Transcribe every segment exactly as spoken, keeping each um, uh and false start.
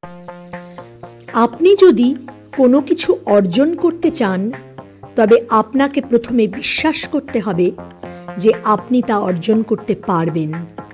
আপনি যদি কোনো কিছু অর্জন করতে চান তবে আপনাকে প্রথমে বিশ্বাস করতে হবে যে আপনি তা অর্জন করতে পারবেন।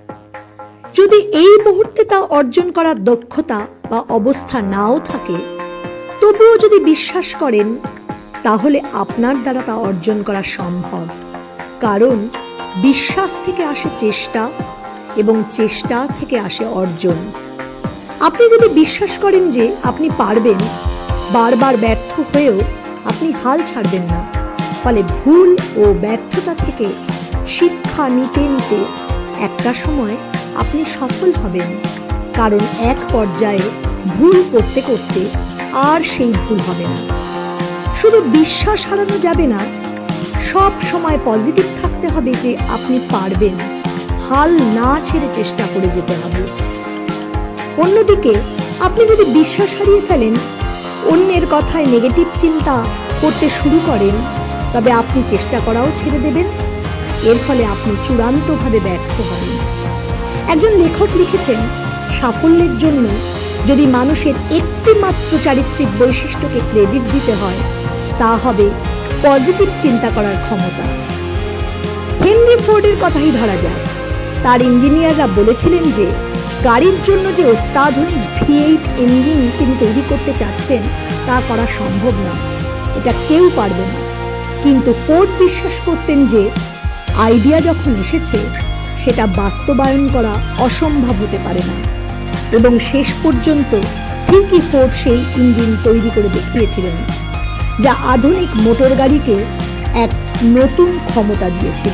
যদি এই মুহূর্তে তা অর্জন করার দক্ষতা বা অবস্থা নাও থাকে, তবুও যদি বিশ্বাস করেন তাহলে আপনার দ্বারা তা অর্জন করা সম্ভব। কারণ বিশ্বাস থেকে আসে চেষ্টা এবং চেষ্টা থেকে আসে অর্জন। আপনি যদি বিশ্বাস করেন যে আপনি পারবেন, বারবার ব্যর্থ হয়েও আপনি হাল ছাড়বেন না। ফলে ভুল ও ব্যর্থতা থেকে শিক্ষা নিতে নিতে একটা সময় আপনি সফল হবেন। কারণ এক পর্যায়ে ভুল করতে করতে আর সেই ভুল হবে না। শুধু বিশ্বাস হারানো যাবে না, সব সময় পজিটিভ থাকতে হবে যে আপনি পারবেন। হাল না ছেড়ে চেষ্টা করে যেতে হবে। অন্যদিকে আপনি যদি বিশ্বাস হারিয়ে ফেলেন, অন্যের কথায় নেগেটিভ চিন্তা করতে শুরু করেন, তবে আপনি চেষ্টা করাও ছেড়ে দেবেন। এর ফলে আপনি চূড়ান্তভাবে ব্যর্থ হবেন। একজন লেখক লিখেছেন, সাফল্যের জন্য যদি মানুষের একটি মাত্র চারিত্রিক বৈশিষ্ট্যকে ক্রেডিট দিতে হয়, তা হবে পজিটিভ চিন্তা করার ক্ষমতা। হেনরি ফোর্ডের কথাই ধরা যাক। তার ইঞ্জিনিয়াররা বলেছিলেন যে গাড়ির জন্য যে অত্যাধুনিক ভি এইট ইঞ্জিন তিনি তৈরি করতে চাচ্ছেন তা করা সম্ভব না, এটা কেউ পারবে না। কিন্তু ফোর্ড বিশ্বাস করতেন যে আইডিয়া যখন এসেছে সেটা বাস্তবায়ন করা অসম্ভব হতে পারে না, এবং শেষ পর্যন্ত ঠিকই ফোর্ড সেই ইঞ্জিন তৈরি করে দেখিয়েছিলেন, যা আধুনিক মোটর গাড়িকে এক নতুন ক্ষমতা দিয়েছিল।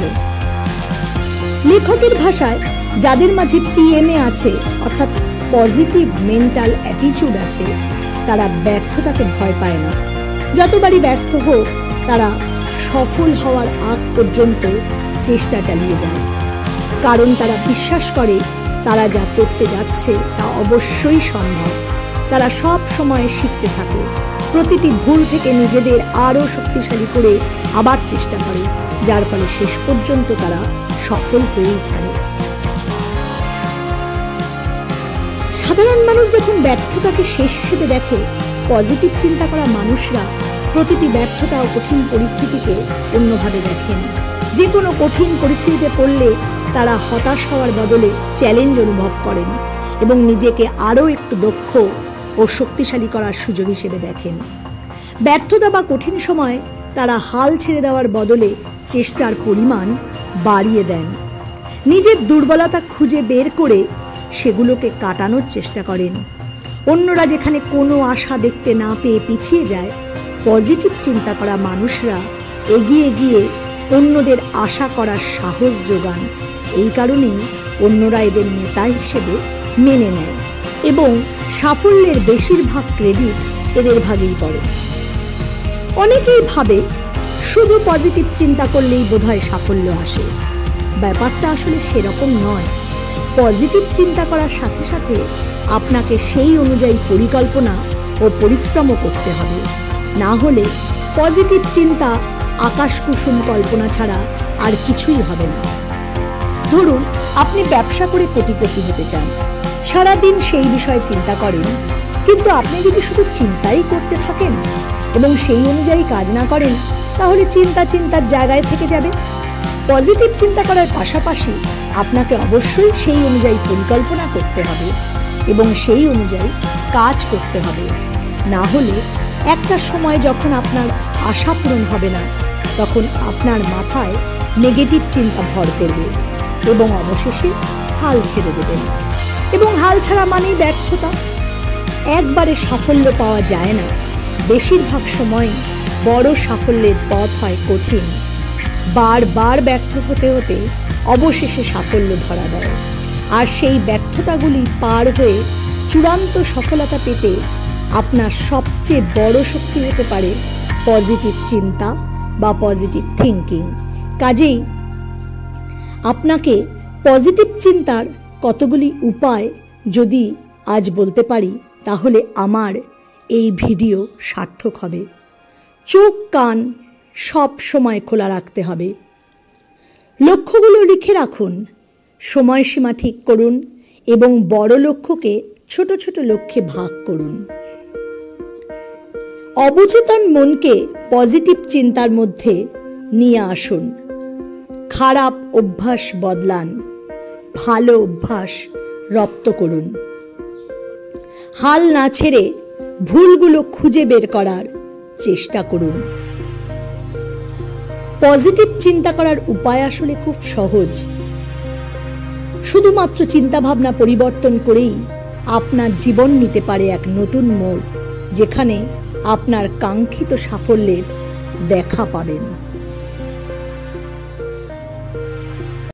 লেখকের ভাষায়, যাদের মাঝে পিএমএ আছে, অর্থাৎ পজিটিভ মেন্টাল অ্যাটিচিউড আছে, তারা ব্যর্থতাকে ভয় পায় না। যতবারই ব্যর্থ হোক, তারা সফল হওয়ার আগ পর্যন্ত চেষ্টা চালিয়ে যায়। কারণ তারা বিশ্বাস করে তারা যা করতে যাচ্ছে তা অবশ্যই সম্ভব। তারা সব সময় শিখতে থাকে, প্রতিটি ভুল থেকে নিজেদের আরও শক্তিশালী করে আবার চেষ্টা করে, যার ফলে শেষ পর্যন্ত তারা সফল হয়েই ছাড়ে। সাধারণ মানুষ যখন ব্যর্থতাকে শেষ হিসেবে দেখে, পজিটিভ চিন্তা করা মানুষরা প্রতিটি ব্যর্থতা ও কঠিন পরিস্থিতিকে অন্যভাবে দেখেন। যে কোনো কঠিন পরিস্থিতিতে পড়লে তারা হতাশ হওয়ার বদলে চ্যালেঞ্জ অনুভব করেন এবং নিজেকে আরও একটু দক্ষ ও শক্তিশালী করার সুযোগ হিসেবে দেখেন। ব্যর্থতা বা কঠিন সময় তারা হাল ছেড়ে দেওয়ার বদলে চেষ্টার পরিমাণ বাড়িয়ে দেন। নিজের দুর্বলতা খুঁজে বের করে সেগুলোকে কাটানোর চেষ্টা করেন। অন্যরা যেখানে কোনো আশা দেখতে না পেয়ে পিছিয়ে যায়, পজিটিভ চিন্তা করা মানুষরা এগিয়ে গিয়ে অন্যদের আশা করার সাহস যোগান। এই কারণেই অন্যরা এদের নেতা হিসেবে মেনে নেয় এবং সাফল্যের বেশিরভাগ ক্রেডিট এদের ভাগেই পড়ে। অনেকেই ভাবে শুধু পজিটিভ চিন্তা করলেই বোধহয় সাফল্য আসে। ব্যাপারটা আসলে সেরকম নয়। পজিটিভ চিন্তা করার সাথে সাথে আপনাকে সেই অনুযায়ী পরিকল্পনা ও পরিশ্রমও করতে হবে। না হলে পজিটিভ চিন্তা আকাশ কুসুম কল্পনা ছাড়া আর কিছুই হবে না। ধরুন আপনি ব্যবসা করে কোটিপতি হতে চান, সারাদিন সেই বিষয়ে চিন্তা করেন, কিন্তু আপনি যদি শুধু চিন্তাই করতে থাকেন এবং সেই অনুযায়ী কাজ না করেন, তাহলে চিন্তা চিন্তার জায়গায় থেকে যাবে। পজিটিভ চিন্তা করার পাশাপাশি আপনাকে অবশ্যই সেই অনুযায়ী পরিকল্পনা করতে হবে এবং সেই অনুযায়ী কাজ করতে হবে। না হলে একটা সময় যখন আপনার আশা পূরণ হবে না, তখন আপনার মাথায় নেগেটিভ চিন্তা ভর করবে এবং অবশেষে হাল ছেড়ে দেবেন। এবং হাল ছাড়া মানেই ব্যর্থতা। একবারে সাফল্য পাওয়া যায় না। বেশিরভাগ সময় বড় সাফল্যের পথ হয় কঠিন। বারবার ব্যর্থ হতে হতে অবশেষে সাফল্য ধরা দেয়। আর সেই ব্যর্থতাগুলি পার হয়ে চূড়ান্ত সফলতা পেতে আপনার সবচেয়ে বড় শক্তি হতে পারে পজিটিভ চিন্তা বা পজিটিভ থিঙ্কিং। কাজেই আপনাকে পজিটিভ চিন্তার কতগুলি উপায় যদি আজ বলতে পারি, তাহলে আমার এই ভিডিও সার্থক হবে। চোখ কান সব সময় খোলা রাখতে হবে। লক্ষ্যগুলো লিখে রাখুন, সময়সীমা ঠিক করুন এবং বড় লক্ষ্যকে ছোট ছোট লক্ষ্যে ভাগ করুন। অবচেতন মনকে পজিটিভ চিন্তার মধ্যে নিয়ে আসুন। খারাপ অভ্যাস বদলান, ভালো অভ্যাস রপ্ত করুন। হাল না ছেড়ে ভুলগুলো খুঁজে বের করার চেষ্টা করুন। পজিটিভ চিন্তা করার উপায় আসলে খুব সহজ। শুধুমাত্র চিন্তাভাবনা পরিবর্তন করেই আপনার জীবন নিতে পারে এক নতুন মোড়, যেখানে আপনার কাঙ্ক্ষিত সাফল্যের দেখা পাবেন।